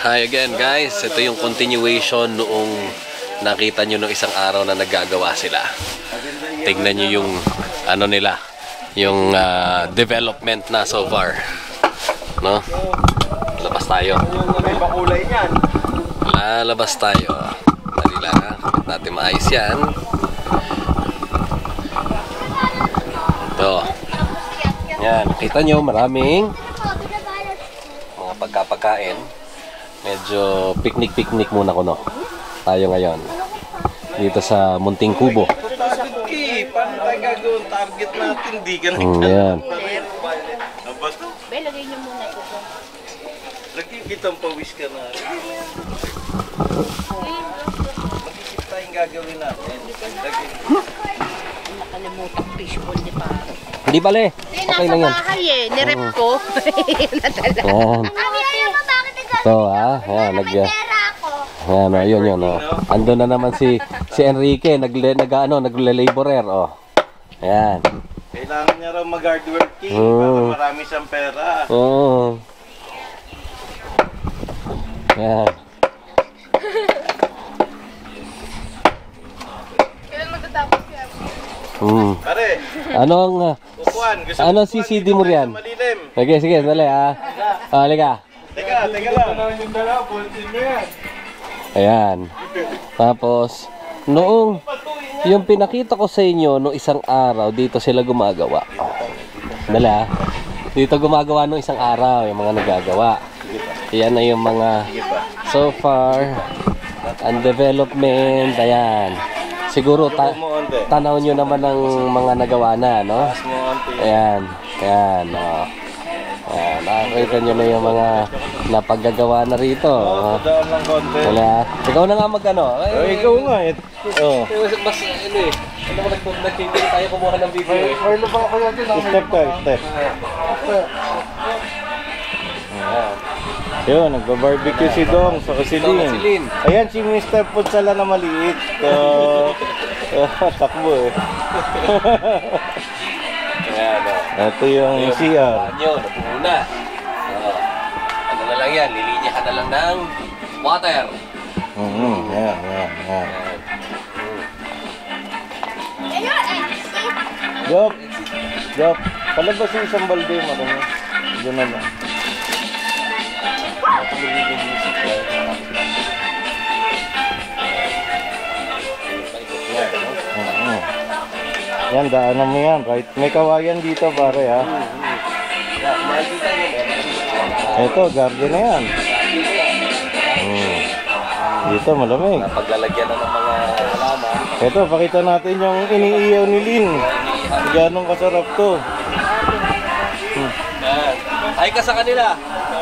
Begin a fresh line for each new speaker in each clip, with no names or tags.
Hi again guys, ito yung continuation noong nakita nyo noong isang araw na naggagawa sila. Tignan nyo yung ano nila, yung development na so far, no? Labas tayo. Lalabas tayo. Dali lang ha, natin maayos yan. Ito. Yan, kita nyo maraming mga pagkapagkain. Medyo picnic muna ko, no? Tayo ngayon dito sa Munting Kubo.
Paano tayo gagawin target natin? Hindi ka na
yan.
Lagay niyo muna ito.
Lagyan kitang pawis ka na. Mag-isip tayong gagawin natin.
Nakalimutan fishbowl ni Paro.
Hindi bale. Okay lang yan.
Nasa bahay eh. Nirep ko. Nadala.
Yan. Ito yan, yan, ayun yun, Ando na naman si Enrique, nagle-laborer, Ayan.
Kailangan niya raw mag-hardworking para marami siyang pera.
Yan.
Kailan magtatapos yan?
Pare,
Anong,
upuan.
ano CCD mo riyan? Sige, dali halika.
Teka lang.
Ayan. Tapos, noong yung pinakita ko sa inyo noong isang araw, dito sila gumagawa. Dala, dito gumagawa noong isang araw, yung mga nagagawa. Yan na yung mga so far, ang development, ayan. Siguro, tanaw nyo naman ng mga nagawa na, no? Ayan, ayan, Ayan, nakakita nyo na yung mga napaggagawa na rito.
Daan lang konti.
Wala. Ikaw na nga mag-ano.
Ikaw nga eh.
Mas ano eh. Ano ko nagtitin tayo kumuha ng video eh.
Ano ba ako natin? Step tayo, step. Yun, nagba-barbecue si Dong sa Kasilin. Ayan si Mr. Putsala na maliit. Takbo eh.
Ayan,
ito yung CR.
Yun, nabuo na. Ano na lang yan, lilinya ka na lang ng water.
Yan. Jop. Palabas yung isang balde mo. Diyan na lang. Yan, daanan mo yan. Right? May kawayan dito pare ha. Ito, garden na yan. Dito, malamig.
Paglalagyan na ng mga halaman.
Ito, pakita natin yung iniiyaw ni Lin. Ganong kasarap to.
Ay ka sa kanila.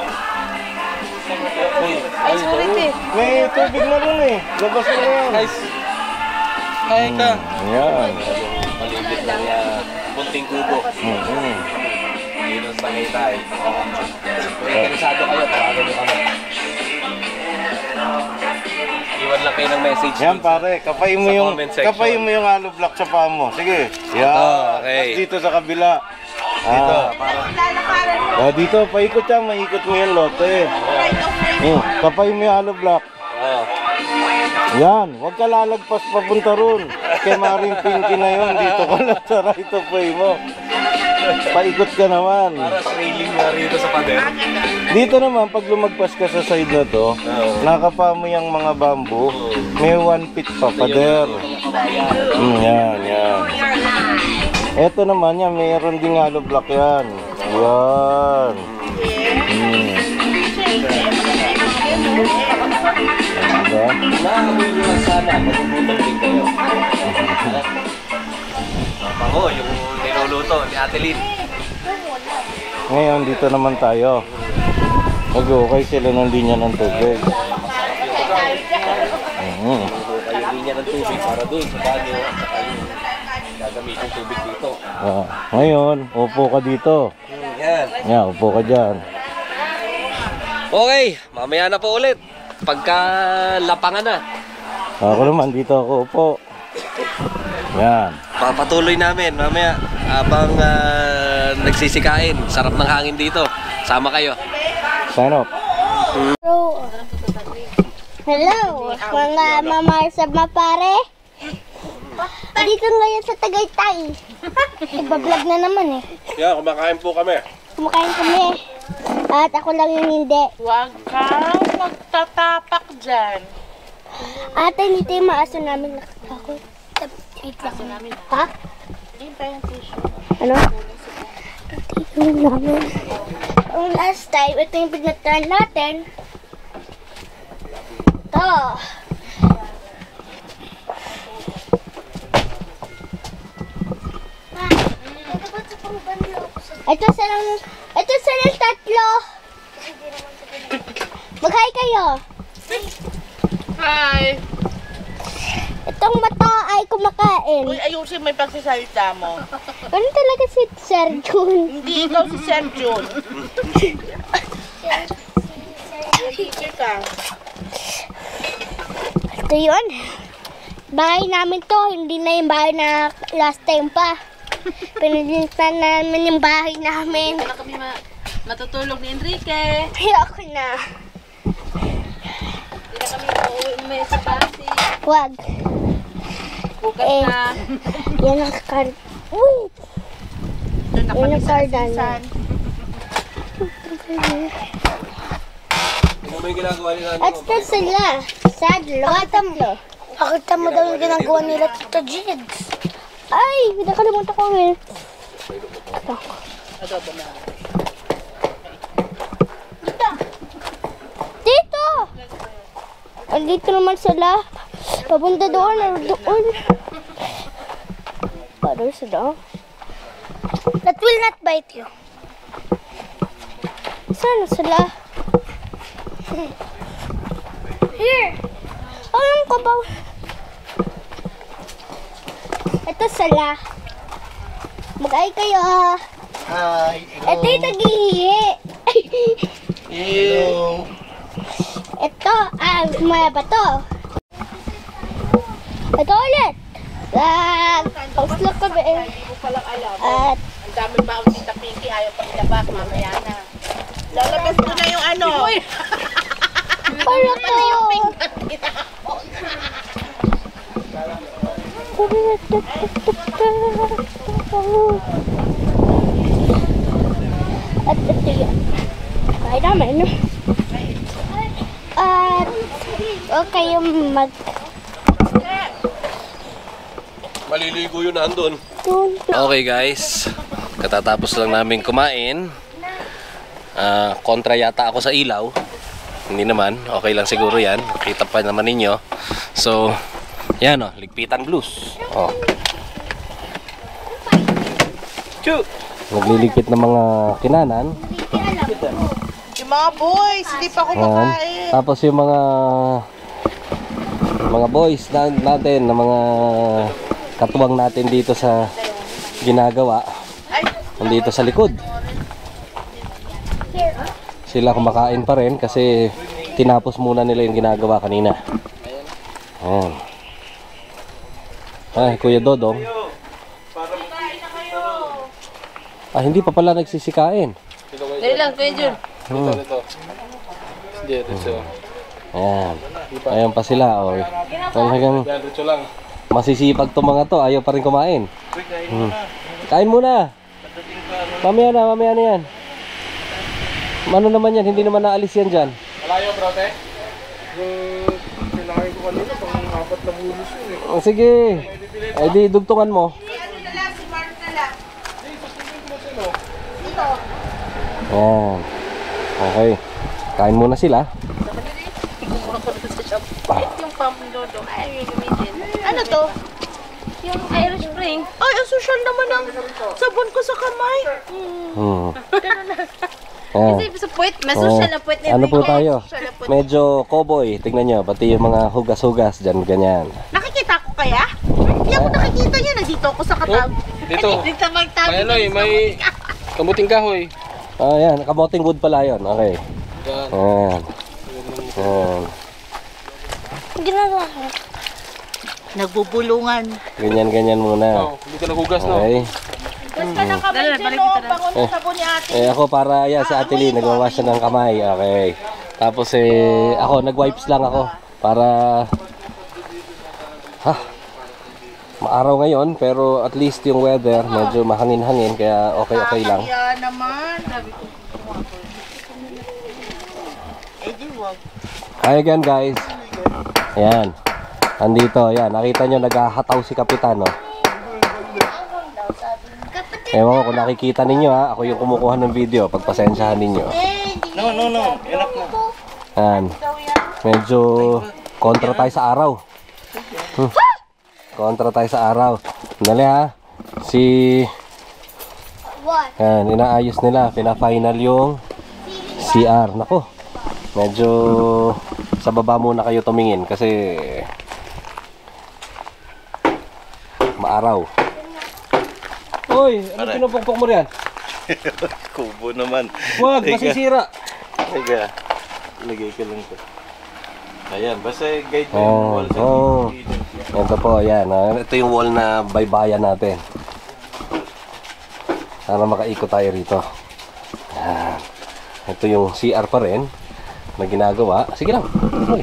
Ay, sulit eh.
May tubig na rin eh. Labas mo na yan.
Ay ka.
Yan.
Maligit ng Munting Kubo. Dito sa Tagaytay. Kung interesado kayo, tawagan nyo kami. Iwan lang kayo ng message.
Yan pare, kapain mo yung hollow block sa paa mo. Sige. Yan.
Okay.
Dito sa kabila. Dito. Dito, paikot yan. Maikot mo yung lote. Kapain mo yung hollow block. Yan. Huwag ka lalagpas papunta ron. Kay Maring Pinky na yun. Dito ka lang sa right of way mo. Paikot ka naman.
Para trailing nga rito sa pader.
Dito naman, pag lumagpas ka sa side na to, nakapa mo yung mga bamboo, may 1 feet pa pader. Yan. Ito naman yan, mayroon ding hollow block yan. Yan. Diba?
Nakakuin nyo lang sana, magpuputol din kayo. Ako, yung niluluto ni Ate Lynn.
Ngayon, dito naman tayo. Mag-okay sila ng linya ng tubig.
Yung linya ng tubig para doon sa banyo at saka yung gagamitin tubig dito.
Ngayon, upo ka dito. Yan, upo ka dyan.
Okay, mamaya na po ulit. Pagka lapangan na.
Ako naman, dito ako upo. Yan.
Papatuloy namin mamaya habang nagsisikain. Sarap ng hangin dito. Sama kayo.
Sign up.
Hello, mga mamarsab mapare. Dito ngayon sa Tagaytay. Iba-vlog na naman eh.
Yeah, kumakain po kami.
Kumakain kami. At ako lang yung hindi.
Huwag kang magtatapak dyan.
Ate, dito yung maaso namin nakakakot. Aso
namin?
Ha?
Hindi pa yung tissue.
Ano? Dito yung namin. Ang last time, ito yung pinagtaan natin. Ito. Ito silang tatlo. Mag-hi kayo.
Hi!
Itong mata ay kumakain.
Uy, ayusin mo yung pagsasalita mo.
Ano talaga si Sir Jun?
Hindi ikaw si Sir Jun. Teacher ka.
Ito yun. Bahay namin to. Hindi na yung bahay na last time pa. Pinilitan namin yung bahay namin.
Wala kami matutulog ni Enrique.
Ayoko na.
Hindi na kami uuwi sa basi.
Wag.
Bukas na.
Yan ang card. Uy!
Doon na
Yan
kami
ang
sa
card
asisan.
Ano ba yung ginagawa nila?
At ito sila. Sadlo. Pakita mo daw yung ginagawa nila Tito Jigs. Ay! Nakalimutan ko eh.
Adobo na.
Dito! Andito naman sila. Papunta doon. Doon. Paano sila? That will not bite you. Saan sila? Here. Alam ko ba? Ito sila. Mag-ay kayo.
Hi.
Ito yung nag-iihi.
Hello.
Ito, maya ba to? Ito ulit. Tapos lang kami eh.
Hindi mo palang alam.
At,
Ang daming baon si Pinky. Ayaw pang ilabas. Mamaya na. Lalabas ko na yung ano.
para ko. At ito yan. Kaya namin. At, okay yung
Maliligo yun nandun.
dun.
Okay guys, katatapos lang namin kumain. Kontra yata ako sa ilaw. Hindi naman, okay lang siguro yan. Kita pa naman ninyo. So, yan o, ligpitan blues. Oh. Nagliligpit ng mga kinanan.
Yung mga boys, hindi pa kumakain.
Tapos yung mga boys natin, na mga katuwang natin dito sa ginagawa. Nandito sa likod. Sila kumakain pa rin kasi tinapos muna nila yung ginagawa kanina. Ayan. Ay, Kuya Dodong. Hindi pa pala nagsisikain.
Dali lang, Kuya Jun.
Ayan. Ayan pa sila. Oh. Talagang masisipag to mga to. Ayaw pa rin kumain. Kain muna. Mamaya na yan. Ano naman yan? Hindi naman naalis yan dyan.
Malayo, brote? Yung pinakain ko kanina, pang-apat na bulos yun eh.
Oh, sige. Ay di dugtungan mo. Ayan. Okay. Kain muna sila.
Yung pamdodo, ay gamitin. Ano to? Yung Irish Spring. Ay, ang social naman ang sabon ko sa kamay.
Ayan.
Kasi sa puwet, mas social na puwet.
Ano po tayo? Medyo cowboy. Tingnan nyo. Pati yung mga hugas-hugas dyan. Ganyan.
Nakikita ko kaya? Hindi ako nakikita niya. Nandito ako sa katab.
Dito.
Dito magtabi.
May ano eh, may kamuting kahoy.
Ayan. Kamoting wood pala yun. Okay. Ayan. Ayan.
Ginagawa ko.
Nagbubulungan.
Ganyan muna.
Hindi ka nagugas, no?
Okay.
Basta na kamay dyan, no? Bangon ng sabon ni ate.
Ako para yan sa Ate Lee. Nagwawash siya ng kamay. Okay. Tapos ako, nag-wipes lang ako para maaraw ngayon, pero at least yung weather medyo mahangin-hangin, kaya okay lang.
Kaya naman, sabi ko.
Hi again guys. Ayan. Andito, ayan. Nakita nyo, naghahataw si Kapitan, no? Ewan ko kung nakikita ninyo, ha. Ako yung kumukuha ng video. Pagpasensyahan ninyo.
No. Enough na.
Ayan. Medyo kontra tayo sa araw. Kontra tayo sa araw. Dali, ha. Ayan, inaayos nila. Pina-final yung CR. Nako. Medyo sa baba muna kayo tumingin kasi maaraw. Hoy, ano pinupukpok mo riyan?
Kubo naman.
Huwag, masisira.
Teka, lagay ko lang to. Ayan, basta guide mo yung wall sa
ito po, ayan. Ito yung wall na baybayan natin. Sana makaikot tayo rito. Ayan. Ito yung CR pa rin na ginagawa. Sige lang. Okay.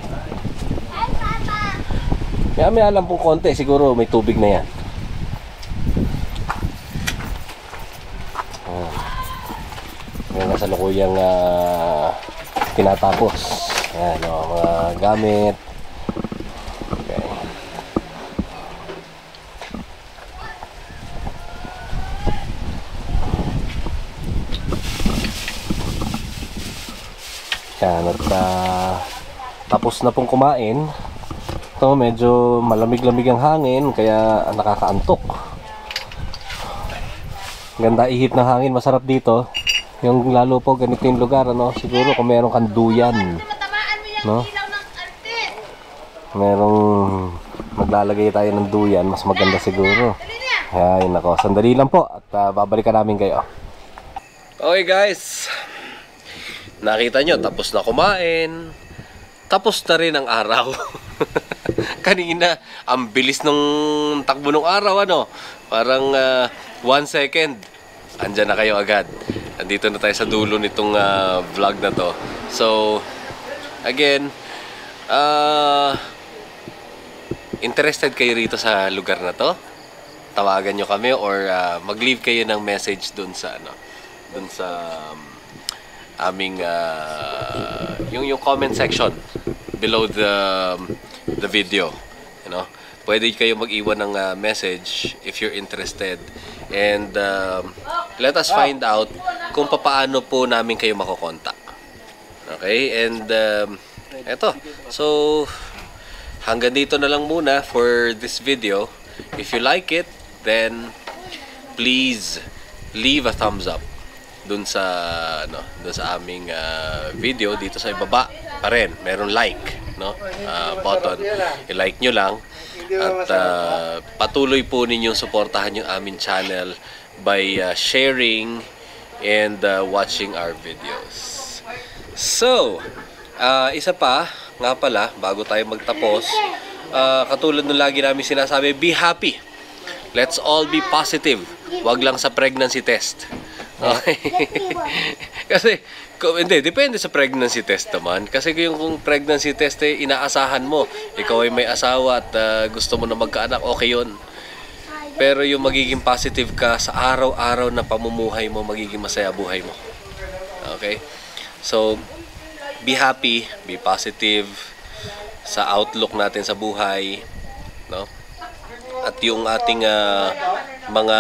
May alam pong konti. Siguro may tubig na yan. Ayan, kasalukuyang tinatapos. Ayan, mga gamit. Okay. Yan, at tapos na pong kumain. Ito, medyo malamig-lamig ang hangin, kaya nakakaantok. Ganda ihip ng hangin, masarap dito. Yung lalo po ganito yung lugar, ano? Siguro kung meron kang duyan, no? Merong maglalagay tayo ng duyan, mas maganda siguro. Ay, nako, sandali lang po at babalikan namin kayo. Okay guys, nakita nyo, tapos na kumain. Tapos na rin ang araw. Kanina, ang bilis nung takbo ng araw, ano? Parang 1 second, andyan na kayo agad. Andito na tayo sa dulo nitong vlog na to. So, again, interested kayo rito sa lugar na to? Tawagan nyo kami or mag-leave kayo ng message dun sa, ano, dun sa aming yung comment section below the video, you know. Pwede kayo mag-iwan ng message if you're interested, and let us find out kung paano po namin kayo makokontak. Okay, and eto, so hanggang dito na lang muna for this video. If you like it, then please leave a thumbs up dun sa dun sa aming video. Dito sa ibaba pa rin meron like, no, button. I-like nyo lang at patuloy po ninyong suportahan yung aming channel by sharing and watching our videos. So, isa pa nga pala bago tayo magtapos, katulad ng lagi namin sinasabi, be happy. Let's all be positive. Wag lang sa pregnancy test. Okay. Kasi hindi, depende sa pregnancy test naman. Kasi kung pregnancy test inaasahan mo, ikaw ay may asawa at gusto mo na magkaanak, okay yun. Pero yung magiging positive ka sa araw-araw na pamumuhay mo, magiging masaya buhay mo. Okay? So, be happy, be positive sa outlook natin sa buhay, no? At yung ating mga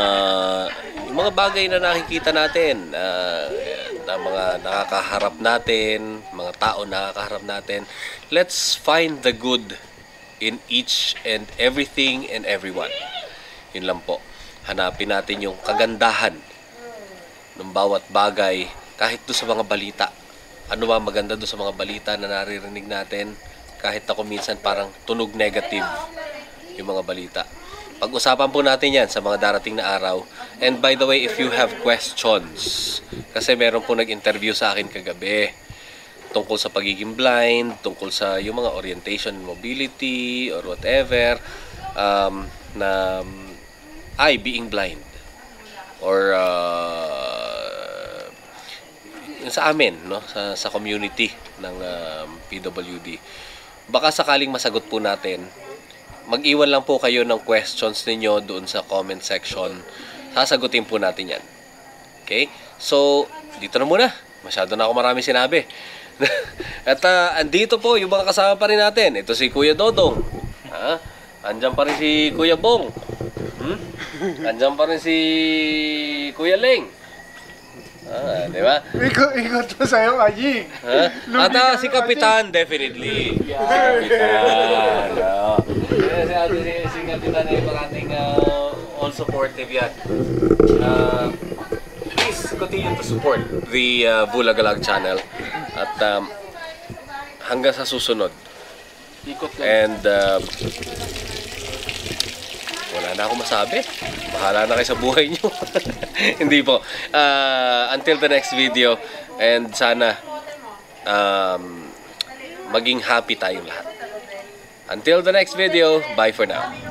bagay na nakikita natin, na mga nakakaharap natin, mga tao nakakaharap natin, let's find the good in each and everything and everyone. Yun lang po. Hanapin natin yung kagandahan ng bawat bagay, kahit doon sa mga balita. Ano ba maganda doon sa mga balita na naririnig natin, kahit ako minsan parang tunog negative yung mga balita. Pag-usapan po natin yan sa mga darating na araw. And by the way, if you have questions, kasi meron po nag-interview sa akin kagabi tungkol sa pagiging blind, tungkol sa yung mga orientation and mobility or whatever, na being blind or sa amin, no? Sa community ng PWD. Baka sakaling masagot po natin, mag-iwan lang po kayo ng questions ninyo doon sa comment section. Sasagutin po natin yan. Okay? So, dito na muna. Masyado na ako marami sinabi. At andito po yung mga kasama pa rin natin. Ito si Kuya Dodong. Andyan pa rin si Kuya Bong. Andyan pa rin si Kuya Leng. Di ba?
Ikot mo sa'yo, Aji.
At si Kapitan, definitely. Si Kapitan. Si Kapitan ay parating all supportive yan. Please continue to support the Bulagalag channel. At hanggang sa susunod. And wala na akong masabi. Bahala na kayo sa buhay nyo. Hindi po. Until the next video. And sana maging happy tayong lahat. Until the next video, bye for now.